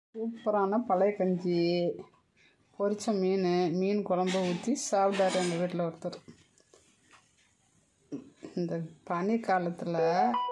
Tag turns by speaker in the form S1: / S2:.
S1: சூப்பரான பழைய கஞ்சி, பொரிச்ச மீன் குழம்பு ஊற்றி சாப்பிட்டாரு எங்கள் வீட்டில் ஒருத்தர். இந்த பனி காலத்தில்